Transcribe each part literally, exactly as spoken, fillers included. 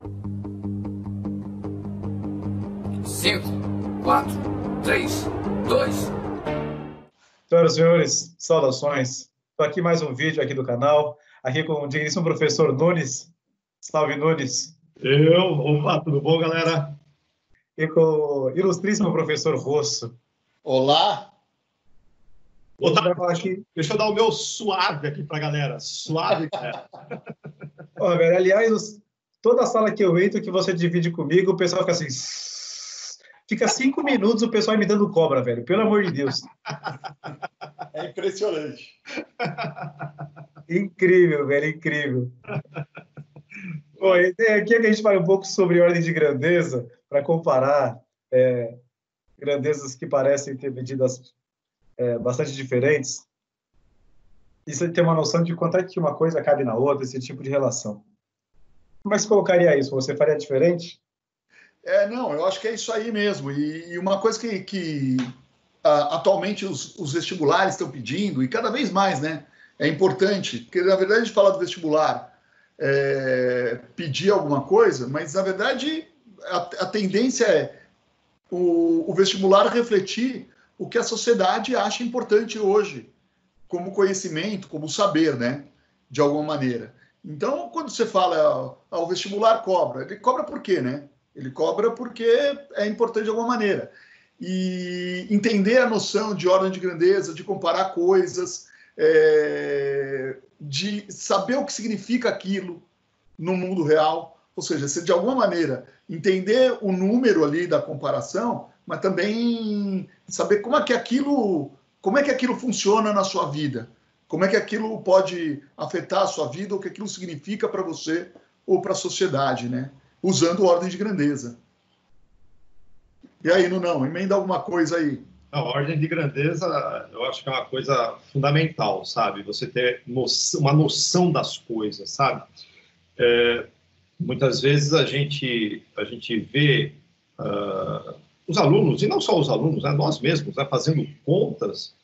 Cinco, quatro, três, dois. Senhoras e senhores, saudações. Estou aqui mais um vídeo aqui do canal, aqui com o digníssimo professor Nunes. Salve, Nunes. Eu, opa, tudo bom, galera? E com o ilustríssimo professor Rosso. Olá. Ô, tá, aqui... Deixa eu dar o meu suave aqui para a galera. Suave, galera. Ó, velho, aliás, toda sala que eu entro, que você divide comigo, o pessoal fica assim... Fica cinco minutos o pessoal imitando cobra, velho. Pelo amor de Deus. É impressionante. Incrível, velho, incrível. Bom, aqui é que a gente fala um pouco sobre ordem de grandeza, para comparar é, grandezas que parecem ter medidas é, bastante diferentes. E você ter uma noção de quanto é que uma coisa cabe na outra, esse tipo de relação. Como é que você colocaria isso? Você faria diferente? É, não, eu acho que é isso aí mesmo. E, e uma coisa que, que uh, atualmente os, os vestibulares estão pedindo, e cada vez mais, né? É importante, porque na verdade a gente fala do vestibular é, pedir alguma coisa, mas na verdade a, a tendência é o, o vestibular refletir o que a sociedade acha importante hoje, como conhecimento, como saber, né? De alguma maneira. Então, quando você fala, ah, o vestibular cobra, ele cobra por quê, né? Ele cobra porque é importante de alguma maneira. E entender a noção de ordem de grandeza, de comparar coisas, é, de saber o que significa aquilo no mundo real. Ou seja, se de alguma maneira entender o número ali da comparação, mas também saber como é que aquilo, como é que aquilo funciona na sua vida. Como é que aquilo pode afetar a sua vida, o que aquilo significa para você ou para a sociedade, né? Usando ordem de grandeza. E aí, não, emenda alguma coisa aí. A ordem de grandeza, eu acho que é uma coisa fundamental, sabe? Você ter noção, uma noção das coisas, sabe? É, muitas vezes a gente, a gente vê uh, os alunos, e não só os alunos, né, nós mesmos, né, fazendo contas,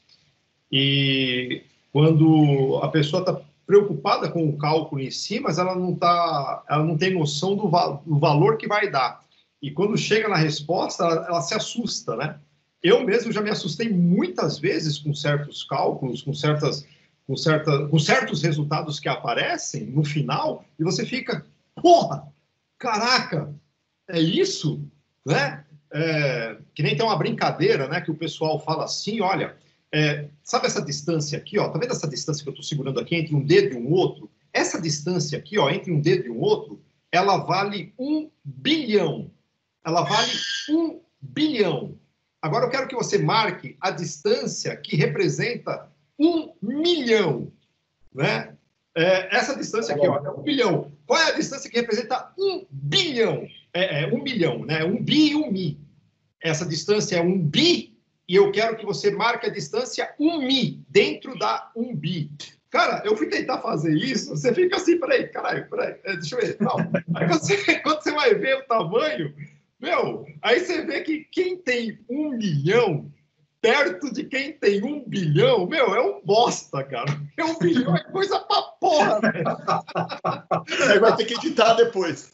e quando a pessoa está preocupada com o cálculo em si, mas ela não, tá, ela não tem noção do, va do valor que vai dar. E quando chega na resposta, ela, ela se assusta, né? Eu mesmo já me assustei muitas vezes com certos cálculos, com, certas, com, certa, com certos resultados que aparecem no final, e você fica, porra, caraca, é isso? Né? É, que nem tem uma brincadeira, né, que o pessoal fala assim, olha... É, sabe essa distância aqui, ó? Tá vendo essa distância que eu estou segurando aqui entre um dedo e um outro? Essa distância aqui, ó, entre um dedo e um outro, ela vale um bilhão. Ela vale um bilhão. Agora eu quero que você marque a distância que representa um milhão, né? É, essa distância aqui, ó, é um bilhão. Qual é a distância que representa um bilhão? É, é um bilhão, né? Um bi e um mi. Essa distância é um bi. E eu quero que você marque a distância um mi, dentro da um bi. Cara, eu fui tentar fazer isso, você fica assim, peraí, caralho, peraí, deixa eu ver. Não. Aí você, quando você vai ver o tamanho, meu, aí você vê que quem tem um milhão, perto de quem tem um bilhão, meu, é um bosta, cara. É um bilhão, é coisa pra porra, velho. Aí vai ter que editar depois.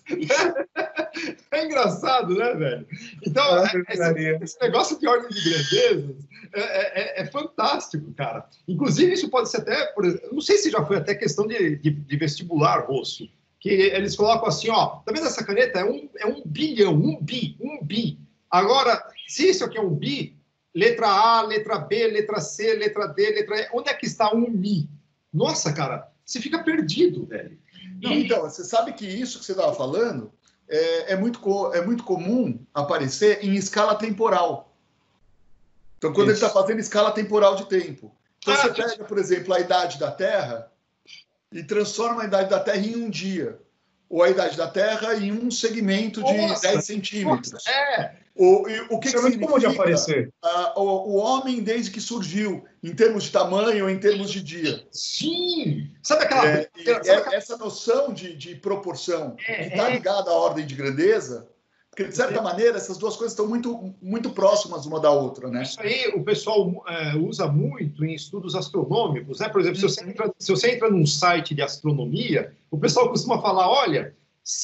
É engraçado, né, velho? Então, ah, esse, esse negócio de ordem de grandezas é, é, é fantástico, cara. Inclusive, isso pode ser até, por exemplo, não sei se já foi até questão de, de, de vestibular, Rosso, que eles colocam assim, ó, tá vendo essa caneta? É um, é um bilhão, um bi, um bi. Agora, se isso aqui é um bi, letra A, letra B, letra C, letra D, letra E, onde é que está um mi? Nossa, cara, você fica perdido, velho. Não, e... Então, você sabe que isso que você estava falando é, é, muito, é muito comum aparecer em escala temporal. Então, quando isso. Ele está fazendo escala temporal de tempo. Então, ah, você pega, gente... por exemplo, a idade da Terra e transforma a idade da Terra em um dia. Ou a idade da Terra em um segmento de nossa, dez centímetros. Nossa, é... O, o que, Isso que é muito comum de aparecer. Uh, o, o homem desde que surgiu, em termos de tamanho ou em termos de dia. Sim! Sabe aquela... É, sabe é, aquela... Essa noção de, de proporção é, que está é... ligada à ordem de grandeza, porque, de certa é. maneira, essas duas coisas estão muito, muito próximas uma da outra, né? Isso aí o pessoal é, usa muito em estudos astronômicos, né? Por exemplo, se você, entra, se você entra num site de astronomia, o pessoal costuma falar, olha, se a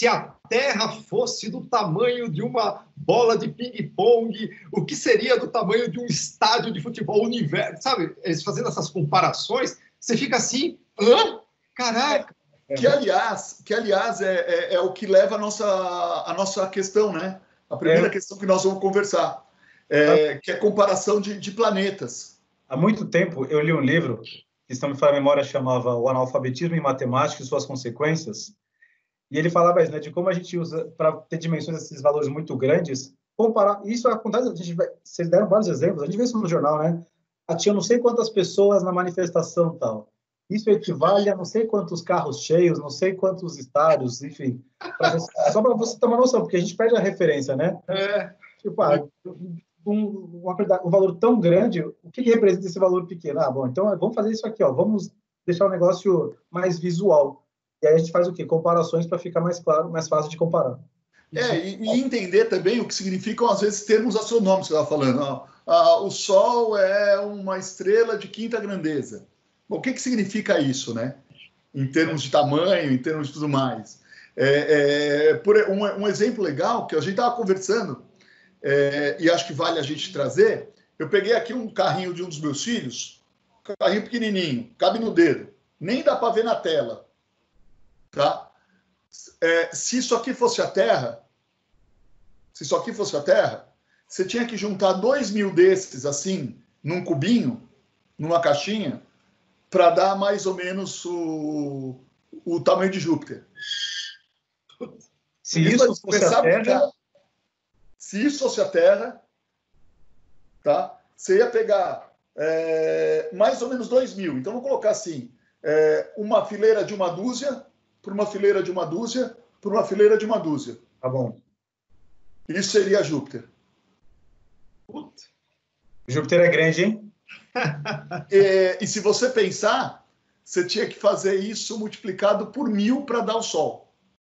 Terra fosse do tamanho de uma bola de ping-pong, o que seria do tamanho de um estádio de futebol, o universo, sabe? Eles fazendo essas comparações, você fica assim, hã? Caraca! Que, aliás, que, aliás é, é, é o que leva a nossa, a nossa questão, né? A primeira é. questão que nós vamos conversar, é, que é a comparação de, de planetas. Há muito tempo eu li um livro, que, se não me falha a memória, chamava O Analfabetismo em Matemática e Suas Consequências, e ele falava isso, né, de como a gente usa, para ter dimensões desses valores muito grandes, comparar, isso acontece, a gente vai, vocês deram vários exemplos, a gente vê isso no jornal, né? Ah, tinha não sei quantas pessoas na manifestação tal. Isso equivale a não sei quantos carros cheios, não sei quantos estádios, enfim. Pra você, só para você ter uma noção, porque a gente perde a referência, né? É. Tipo, ah, um, uma, um valor tão grande, o que, que representa esse valor pequeno? Ah, bom, então vamos fazer isso aqui, ó, vamos deixar o negócio mais visual. E aí a gente faz o quê? Comparações para ficar mais claro, mais fácil de comparar. É, e, e entender também o que significam, às vezes, termos astronômicos que você estava falando. Ó, ah, o Sol é uma estrela de quinta grandeza. Bom, o que, que significa isso, né? Em termos de tamanho, em termos de tudo mais. É, é, por um, um exemplo legal que a gente estava conversando, é, e acho que vale a gente trazer, eu peguei aqui um carrinho de um dos meus filhos, um carrinho pequenininho, cabe no dedo, nem dá para ver na tela. Tá? É, se isso aqui fosse a Terra, se isso aqui fosse a Terra, você tinha que juntar dois mil desses, assim, num cubinho, numa caixinha, para dar mais ou menos o, o tamanho de Júpiter. Se isso, isso fosse a Terra... Que, se isso fosse a Terra, tá? Você ia pegar é, mais ou menos dois mil. Então, vamos colocar assim, é, uma fileira de uma dúzia, por uma fileira de uma dúzia, por uma fileira de uma dúzia. Tá bom. Isso seria Júpiter. Puta. Júpiter é grande, hein? e, e se você pensar, você tinha que fazer isso multiplicado por mil para dar o Sol.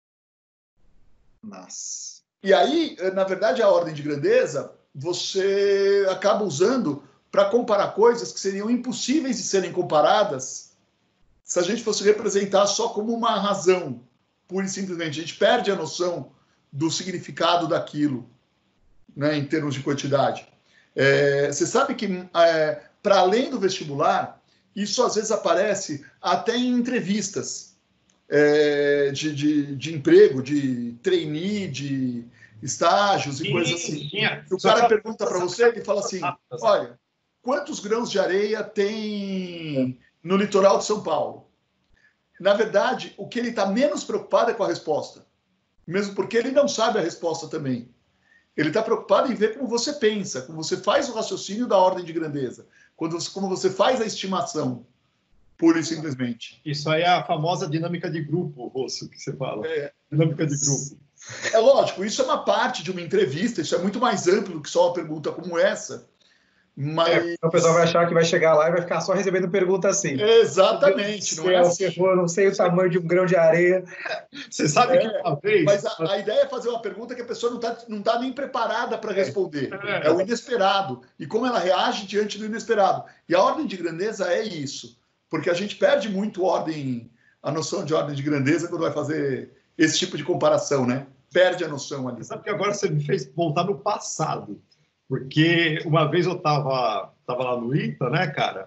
Nossa. E aí, na verdade, a ordem de grandeza, você acaba usando para comparar coisas que seriam impossíveis de serem comparadas se a gente fosse representar só como uma razão, pura e simplesmente. A gente perde a noção do significado daquilo, né, em termos de quantidade. É, você sabe que, é, para além do vestibular, isso às vezes aparece até em entrevistas é, de, de, de emprego, de trainee, de estágios e sim, coisas assim. Sim. O cara pergunta para você, ele fala assim, olha, quantos grãos de areia tem no litoral de São Paulo? Na verdade, o que ele está menos preocupado é com a resposta. Mesmo porque ele não sabe a resposta também. Ele está preocupado em ver como você pensa, como você faz o raciocínio da ordem de grandeza, quando você, como você faz a estimação, pura e simplesmente. Isso aí é a famosa dinâmica de grupo, Rosso, que você fala. É. Dinâmica de grupo. É lógico, isso é uma parte de uma entrevista, isso é muito mais amplo do que só uma pergunta como essa. Mas... É, o pessoal vai achar que vai chegar lá e vai ficar só recebendo pergunta assim. Exatamente. Não é assim. Eu não sei o tamanho de um grão de areia. Você sabe é, que uma vez... Mas a, a ideia é fazer uma pergunta que a pessoa não está não tá nem preparada para responder. É. é o inesperado. E como ela reage diante do inesperado. E a ordem de grandeza é isso. Porque a gente perde muito ordem, a noção de ordem de grandeza quando vai fazer esse tipo de comparação, né? Perde a noção ali. Você sabe que agora você me fez voltar no passado. Porque uma vez eu estava tava lá no I T A, né, cara?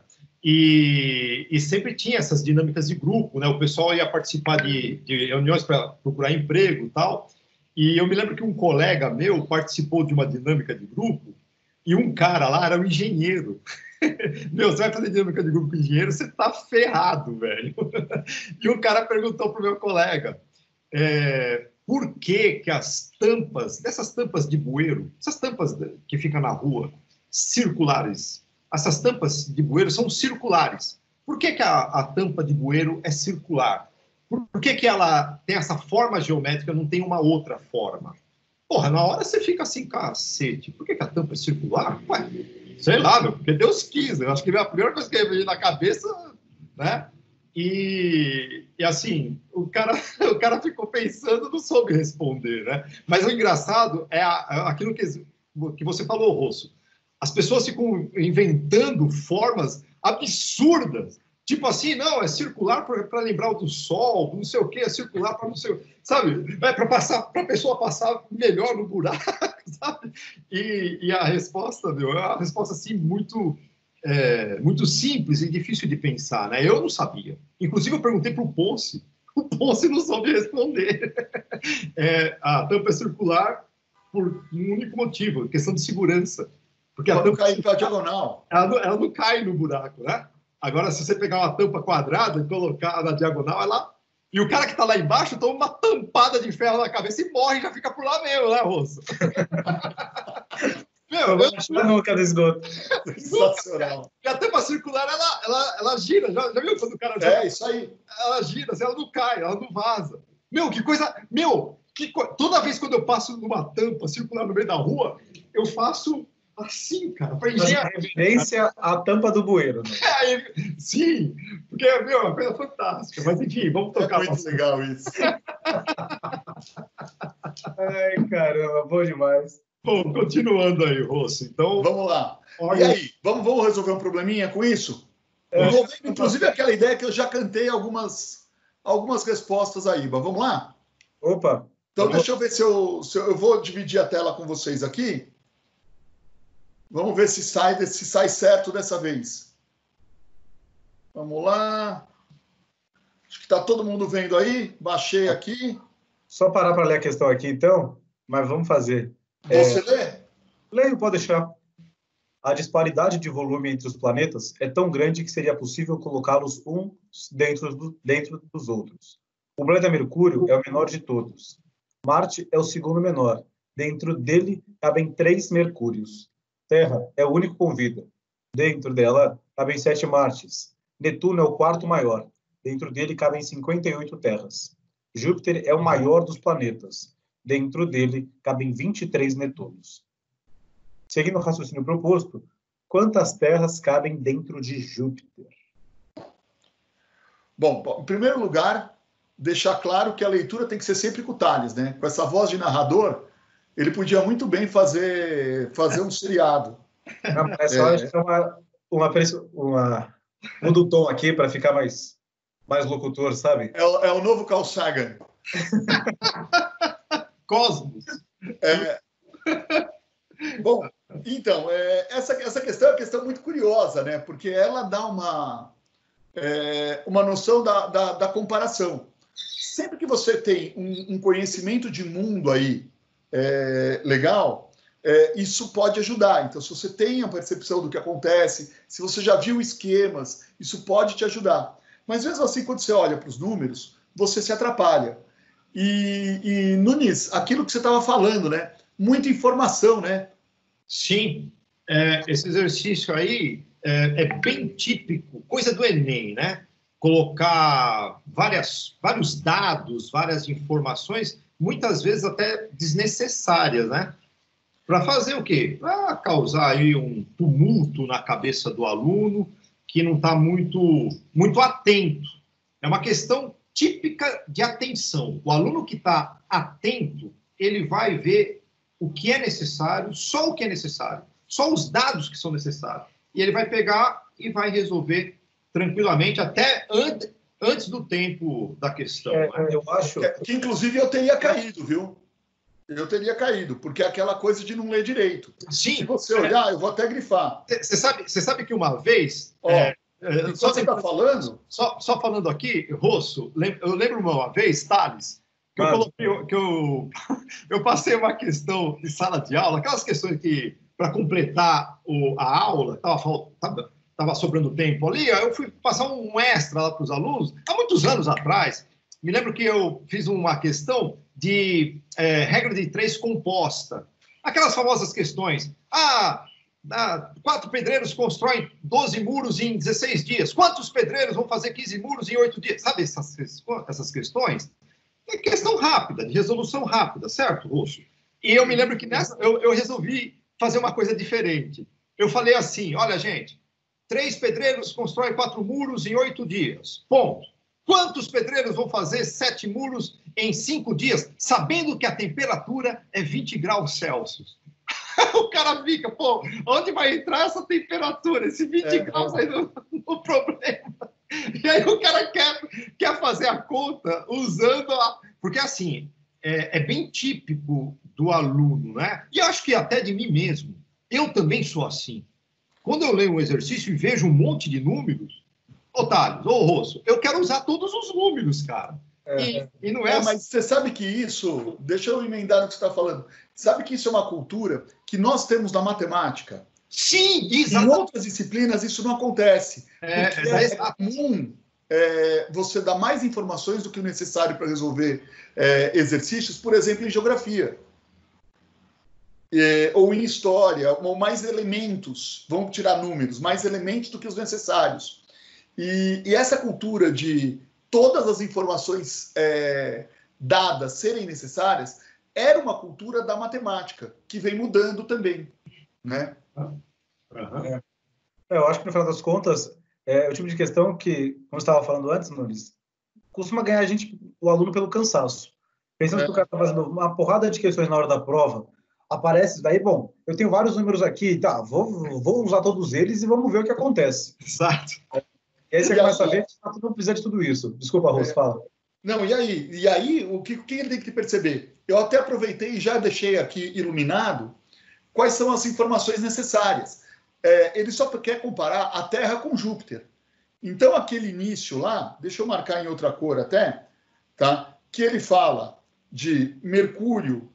E, e sempre tinha essas dinâmicas de grupo, né? O pessoal ia participar de, de reuniões para procurar emprego e tal. E eu me lembro que um colega meu participou de uma dinâmica de grupo e um cara lá era um engenheiro. Meu, você vai fazer dinâmica de grupo com engenheiro, você tá ferrado, velho. E o cara perguntou pro meu colega... É, por que que as tampas, dessas tampas de bueiro, essas tampas que ficam na rua, circulares, essas tampas de bueiro são circulares. Por que que a, a tampa de bueiro é circular? Por, por que que ela tem essa forma geométrica e não tem uma outra forma? Porra, na hora você fica assim, cacete, por que que a tampa é circular? Ué, sei lá, meu, porque Deus quis. Eu acho que a primeira coisa que veio na cabeça, né? E, e assim, o cara, o cara ficou pensando, não soube responder, né? Mas o engraçado é a, aquilo que, que você falou, Rosso. As pessoas ficam inventando formas absurdas Tipo assim, não, é circular para lembrar o do sol, não sei o quê, é circular para não sei o quê, sabe? É para passar, para a pessoa passar melhor no buraco, sabe? E, e a resposta, meu, é uma resposta assim muito, é, muito simples e difícil de pensar, né? Eu não sabia. Inclusive, eu perguntei para o Ponce, o Ponce não soube responder. É, a tampa é circular por um único motivo, questão de segurança. Porque a tampa cai para diagonal. Ela não, ela não cai no buraco, né? Agora, se você pegar uma tampa quadrada e colocar na diagonal, ela... E o cara que está lá embaixo toma uma tampada de ferro na cabeça e morre, já fica por lá mesmo, né, Rosso? Meu, eu não eu... nunca do esgoto. Sensacional. E a tampa circular, ela, ela, ela gira. Já, já viu quando o cara... É, isso aí. Ela gira, assim, ela não cai, ela não vaza. Meu, que coisa... Meu, que co... toda vez quando eu passo numa tampa circular no meio da rua, eu faço... Assim, cara, para engenharia. Referência à tampa do bueiro. Né? É, sim, porque, meu, é uma coisa fantástica. Mas, enfim, vamos tocar. É muito legal isso. Ai, caramba, bom demais. Bom, continuando aí, Rosso. Então, vamos lá. Olha... E aí, vamos, vamos resolver um probleminha com isso? É, Envolvendo, inclusive, aquela ideia que eu já cantei algumas, algumas respostas aí. Mas vamos lá? Opa. Então, deixa eu ver se eu, se eu... Eu vou dividir a tela com vocês aqui. Vamos ver se sai, se sai certo dessa vez. Vamos lá. Acho que está todo mundo vendo aí. Baixei aqui. Só parar para ler a questão aqui, então. Mas vamos fazer. Você é... lê? Leio, pode deixar. A disparidade de volume entre os planetas é tão grande que seria possível colocá-los uns dentro, do, dentro dos outros. O planeta Mercúrio é o menor de todos. Marte é o segundo menor. Dentro dele cabem três Mercúrios. Terra é o único com vida. Dentro dela cabem sete Martes. Netuno é o quarto maior. Dentro dele cabem cinquenta e oito terras. Júpiter é o maior dos planetas. Dentro dele cabem vinte e três Netunos. Seguindo o raciocínio proposto, quantas terras cabem dentro de Júpiter? Bom, em primeiro lugar, deixar claro que a leitura tem que ser sempre com o Tales, né? Com essa voz de narrador, ele podia muito bem fazer, fazer um seriado. Não, é só é. uma, uma, uma, muda o tom aqui para ficar mais, mais locutor, sabe? É o, é o novo Carl Sagan. Cosmos. É. Bom, então, é, essa, essa questão é uma questão muito curiosa, né? Porque ela dá uma, é, uma noção da, da, da comparação. Sempre que você tem um, um conhecimento de mundo aí, É, legal, é, isso pode ajudar. Então, se você tem a percepção do que acontece, se você já viu esquemas, isso pode te ajudar. Mas mesmo assim, quando você olha para os números, você se atrapalha. E, e Nunes, aquilo que você estava falando, né? Muita informação, né? Sim, é, esse exercício aí é, é bem típico, coisa do Enem, né? Colocar várias, vários dados, várias informações, muitas vezes até desnecessárias, né? Para fazer o quê? Para causar aí um tumulto na cabeça do aluno que não está muito, muito atento. É uma questão típica de atenção. O aluno que está atento, ele vai ver o que é necessário, só o que é necessário, só os dados que são necessários. E ele vai pegar e vai resolver tranquilamente, até antes, antes do tempo da questão. É, né? Eu acho que, que, inclusive, eu teria caído, viu? Eu teria caído, porque é aquela coisa de não ler direito. Sim. Se você olhar, eu vou até grifar. Você sabe, você sabe que uma vez... Ó, é, é, só você está falando... Só, só falando aqui, Rosso, eu lembro uma vez, Thales, que, eu, coloquei, que eu, eu passei uma questão de sala de aula, aquelas questões que, para completar o, a aula, estava tava sobrando tempo ali, eu fui passar um extra lá para os alunos, há muitos anos atrás. Me lembro que eu fiz uma questão de é, regra de três composta. Aquelas famosas questões. Ah, ah, quatro pedreiros constroem doze muros em dezesseis dias. Quantos pedreiros vão fazer quinze muros em oito dias? Sabe essas, essas questões? É questão rápida, de resolução rápida, certo, Rosso? E eu me lembro que nessa eu, eu resolvi fazer uma coisa diferente. Eu falei assim, olha, gente, três pedreiros constroem quatro muros em oito dias. Ponto. Quantos pedreiros vão fazer sete muros em cinco dias, sabendo que a temperatura é vinte graus Celsius? O cara fica, pô, onde vai entrar essa temperatura? Esse vinte é, graus aí no, no problema. E aí o cara quer, quer fazer a conta usando a... Porque, assim, é, é bem típico do aluno, né? E acho que até de mim mesmo. Eu também sou assim. Quando eu leio um exercício e vejo um monte de números, ô Thales, ô Rosso, eu quero usar todos os números, cara. E, É. e não é, É, assim. mas você sabe que isso, deixa eu emendar no que você está falando, sabe que isso é uma cultura que nós temos na matemática. Sim, Em exatamente. outras disciplinas isso não acontece. É, porque é, é comum é, você dar mais informações do que o necessário para resolver é, exercícios, por exemplo, em geografia. É, ou em história, ou mais elementos, vamos tirar números, mais elementos do que os necessários. E, e essa cultura de todas as informações é, dadas serem necessárias era uma cultura da matemática, que vem mudando também, né? Uhum. É. Eu acho que, no final das contas, é o tipo de questão que, como você estava falando antes, Nunes, costuma ganhar a gente, o aluno, pelo cansaço. Pensando É. que o cara está fazendo uma porrada de questões na hora da prova, aparece, daí, bom, eu tenho vários números aqui, tá, vou, vou usar todos eles e vamos ver o que acontece. Exato. E aí você E começa aí- a ver que tá, não precisa de tudo isso. Desculpa, Rosso, É. fala. Não, e aí? E aí, o que, o que ele tem que perceber? Eu até aproveitei e já deixei aqui iluminado quais são as informações necessárias. É, ele só quer comparar a Terra com Júpiter. Então, aquele início lá, deixa eu marcar em outra cor até, tá? Que ele fala de Mercúrio,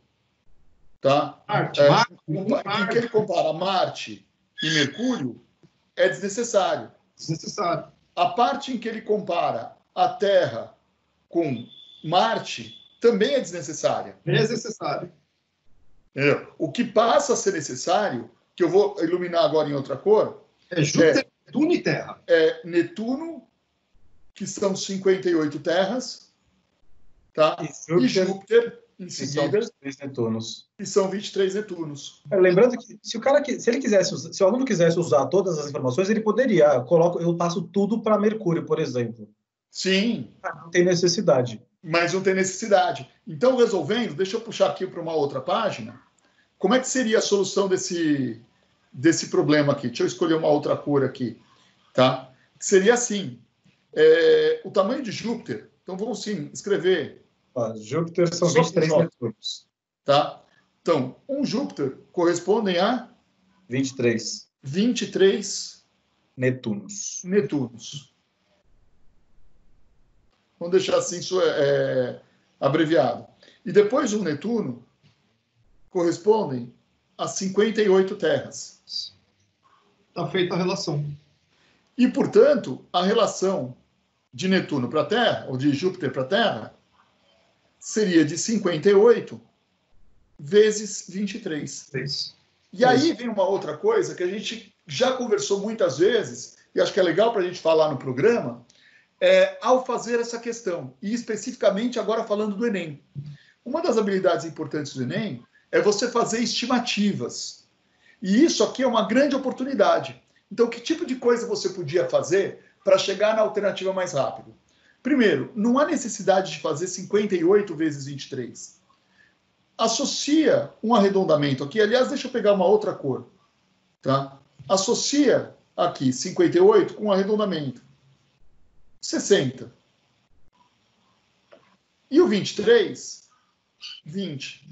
tá? Marte, É, Marte, em que ele compara Marte e Mercúrio, é desnecessário. desnecessário. A parte em que ele compara a Terra com Marte também é desnecessária. Desnecessário. Entendeu? O que passa a ser necessário, que eu vou iluminar agora em outra cor, É Júpiter, Netuno e Terra. é Netuno, que são cinquenta e oito terras, tá? E E Júpiter, Júpiter, em que são seguida, vinte e três Netunos. que são vinte e três Netunos. É, lembrando que se o cara, se ele quisesse, se o aluno quisesse usar todas as informações, ele poderia. Eu coloco, eu passo tudo para Mercúrio, por exemplo. Sim, Ah, não tem necessidade. mas não tem necessidade. Então, resolvendo, deixa eu puxar aqui para uma outra página. Como é que seria a solução desse, desse problema aqui? Deixa eu escolher uma outra cor aqui, tá? Seria assim, é, o tamanho de Júpiter, então vamos sim escrever, Ó, Júpiter são Só vinte e três só. Netunos. tá? Então, um Júpiter corresponde a vinte e três vinte e três Netunos. Netunos. Vamos deixar assim, isso é, é abreviado. E depois um Netuno correspondem a cinquenta e oito terras. Está feita a relação. E, portanto, a relação de Netuno para a Terra, ou de Júpiter para a Terra, seria de cinquenta e oito vezes vinte e três. Isso. E aí vem uma outra coisa que a gente já conversou muitas vezes, e acho que é legal para a gente falar no programa, é, ao fazer essa questão, e especificamente agora falando do Enem. Uma das habilidades importantes do Enem é você fazer estimativas. E isso aqui é uma grande oportunidade. Então, que tipo de coisa você podia fazer para chegar na alternativa mais rápido? Primeiro, não há necessidade de fazer cinquenta e oito vezes vinte e três. Associa um arredondamento aqui. Aliás, deixa eu pegar uma outra cor. Tá? Associa aqui cinquenta e oito com um arredondamento. sessenta. E o vinte e três? vinte.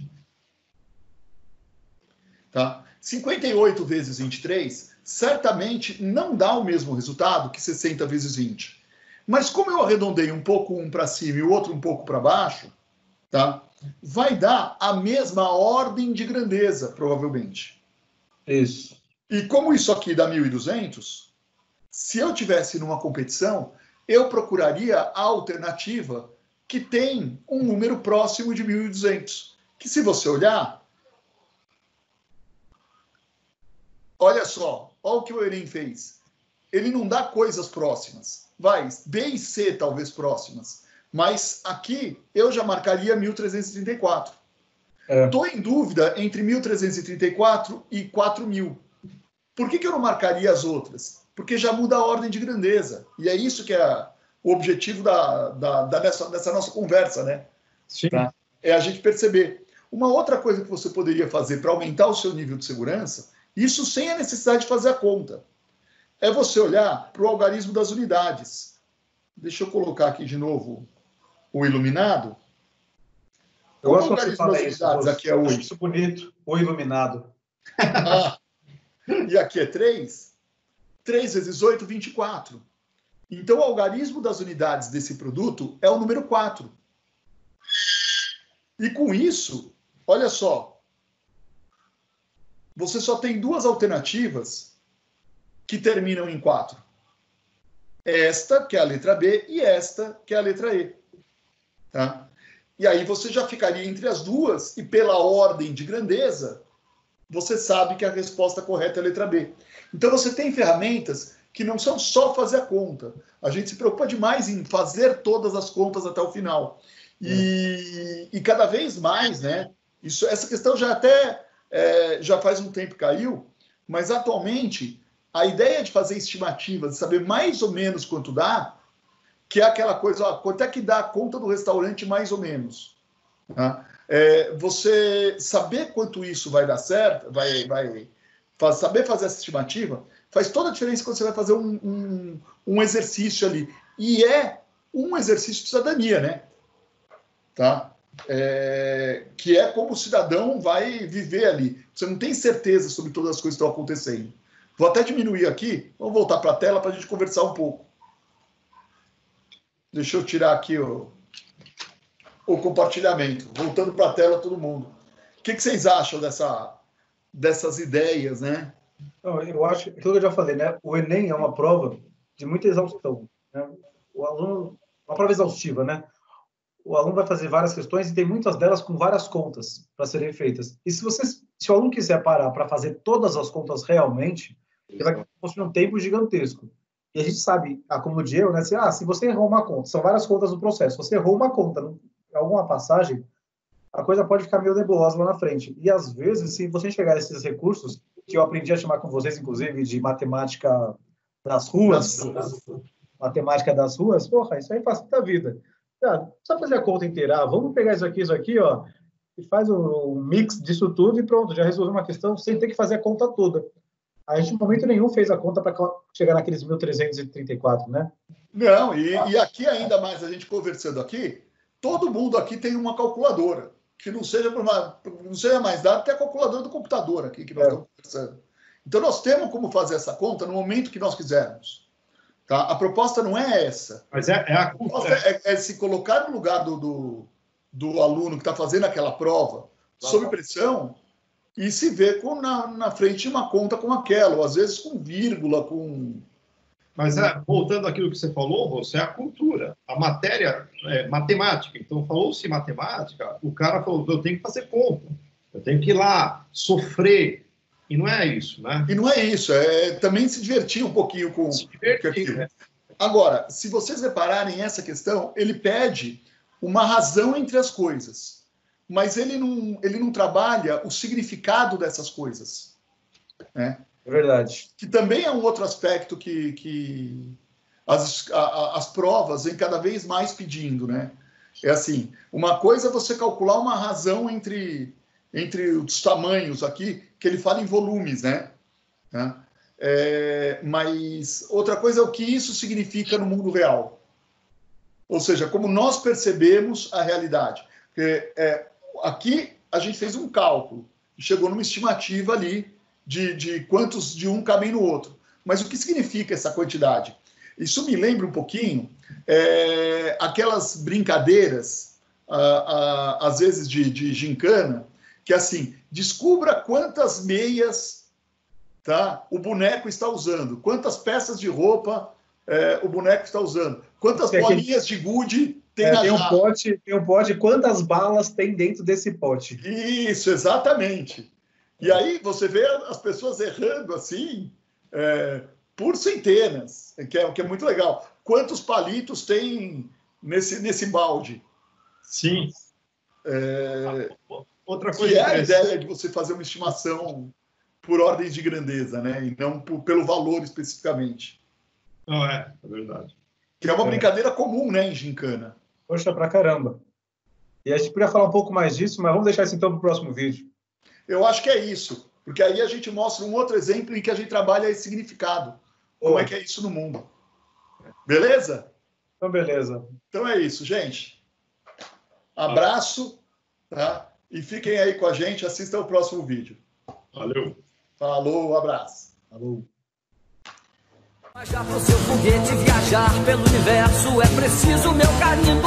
Tá? cinquenta e oito vezes vinte e três certamente não dá o mesmo resultado que sessenta vezes vinte. Mas como eu arredondei um pouco um para cima e o outro um pouco para baixo, tá? Vai dar a mesma ordem de grandeza, provavelmente. Isso. E como isso aqui dá mil e duzentos, se eu tivesse numa competição, eu procuraria a alternativa que tem um número próximo de mil e duzentos. Que se você olhar, olha só, olha o que o Enem fez. Ele não dá coisas próximas. Vai, B e C talvez próximas. Mas aqui eu já marcaria mil trezentos e trinta e quatro. Estou É. em dúvida entre mil trezentos e trinta e quatro e quatro mil. Por que, que eu não marcaria as outras? Porque já muda a ordem de grandeza. E é isso que é o objetivo da, da, da dessa, dessa nossa conversa, né? Sim. Tá? É a gente perceber. Uma outra coisa que você poderia fazer para aumentar o seu nível de segurança, isso sem a necessidade de fazer a conta, é você olhar para o algarismo das unidades. deixa eu colocar aqui de novo o iluminado. Eu gosto quando você fala isso. Aqui é oito. Isso bonito, o iluminado. Ah, e aqui é três. três vezes oito, vinte e quatro. Então, o algarismo das unidades desse produto é o número quatro. E com isso, olha só, você só tem duas alternativas que terminam em quatro. Esta, que é a letra B, e esta, que é a letra E. Tá? E aí você já ficaria entre as duas, e pela ordem de grandeza, você sabe que a resposta correta é a letra B. Então você tem ferramentas que não são só fazer a conta. A gente se preocupa demais em fazer todas as contas até o final. E, é. e cada vez mais, né? Isso, essa questão já até é, já faz um tempo caiu, mas atualmente a ideia de fazer estimativas, de saber mais ou menos quanto dá, que é aquela coisa, ó, quanto é que dá a conta do restaurante mais ou menos. Tá? É, você saber quanto isso vai dar certo, vai, vai faz, saber fazer essa estimativa, faz toda a diferença quando você vai fazer um, um, um exercício ali. E é um exercício de cidadania, né? Tá? É, que é como o cidadão vai viver ali. Você não tem certeza sobre todas as coisas que estão acontecendo. Vou até diminuir aqui, vamos voltar para a tela para a gente conversar um pouco. Deixa eu tirar aqui o, o compartilhamento. Voltando para a tela, todo mundo. O que, que vocês acham dessa, dessas ideias, né? Não, eu acho, aquilo que eu já falei, né? O Enem é uma prova de muita exaustão. Né? O aluno, uma prova exaustiva, né? O aluno vai fazer várias questões e tem muitas delas com várias contas para serem feitas. E se, você, se o aluno quiser parar para fazer todas as contas realmente, ele vai construir um tempo gigantesco. E a gente sabe, ah, como de eu, né? Se, ah, se você errou uma conta, são várias contas no processo. Se você errou uma conta em alguma passagem, a coisa pode ficar meio nebulosa lá na frente. E, às vezes, se você chegar a esses recursos, que eu aprendi a chamar com vocês, inclusive, de matemática das ruas, das, matemática das ruas, porra, isso aí facilita a vida. Ah, só fazer a conta inteira. Ah, vamos pegar isso aqui, isso aqui, ó, e faz um, um mix disso tudo e pronto, já resolveu uma questão sem ter que fazer a conta toda. A gente, em momento nenhum, fez a conta para chegar naqueles mil trezentos e trinta e quatro, né? Não, e, e aqui ainda mais, a gente conversando aqui, todo mundo aqui tem uma calculadora, que não seja, uma, não seja mais dado que a calculadora do computador aqui que nós é. estamos conversando. Então, nós temos como fazer essa conta no momento que nós quisermos. Tá? A proposta não é essa. Mas é, é a, a proposta é, é se colocar no lugar do, do, do aluno que está fazendo aquela prova, tá, sob pressão, e se ver com, na, na frente de uma conta como aquela, ou às vezes com vírgula, com... Mas, é, voltando àquilo que você falou, você é a cultura. A matéria é matemática. Então, falou-se matemática, o cara falou, eu tenho que fazer conta. Eu tenho que ir lá, sofrer. E não é isso, né? E não é isso. É também se divertir um pouquinho com, se divertir, com aquilo. Né? Agora, se vocês repararem essa questão, ele pede uma razão entre as coisas. Mas ele não, ele não trabalha o significado dessas coisas. Né? É verdade. Que também é um outro aspecto que, que as, a, as provas vêm cada vez mais pedindo. Né? É assim, uma coisa é você calcular uma razão entre, entre os tamanhos aqui, que ele fala em volumes, né? É, mas outra coisa é o que isso significa no mundo real. Ou seja, como nós percebemos a realidade. Porque, é, aqui a gente fez um cálculo, chegou numa estimativa ali de, de quantos de um cabem no outro. Mas o que significa essa quantidade? Isso me lembra um pouquinho é, aquelas brincadeiras, ah, ah, às vezes de, de gincana, que assim, descubra quantas meias, tá, o boneco está usando, quantas peças de roupa é, o boneco está usando, quantas é bolinhas que... de gude tem é, na tem um pote, tem um pote, quantas balas tem dentro desse pote. Isso, exatamente. E aí você vê as pessoas errando assim, é, por centenas, que é, que é muito legal. Quantos palitos tem nesse, nesse balde? Sim. É... Outra coisa que é a ideia de você fazer uma estimação por ordem de grandeza, né? E não por, pelo valor especificamente. Não, é, é verdade. Que é uma é. brincadeira comum, né, em gincana. Poxa, pra caramba. E a gente podia falar um pouco mais disso, mas vamos deixar isso então para o próximo vídeo. Eu acho que é isso, porque aí a gente mostra um outro exemplo em que a gente trabalha esse significado. Como oh. é que é isso no mundo. Beleza? Então, beleza. Então é isso, gente. Abraço, tá? E fiquem aí com a gente, assistam o próximo vídeo. Valeu. Falou, abraço. Falou. Já pro seu foguete viajar pelo universo é preciso meu carinho.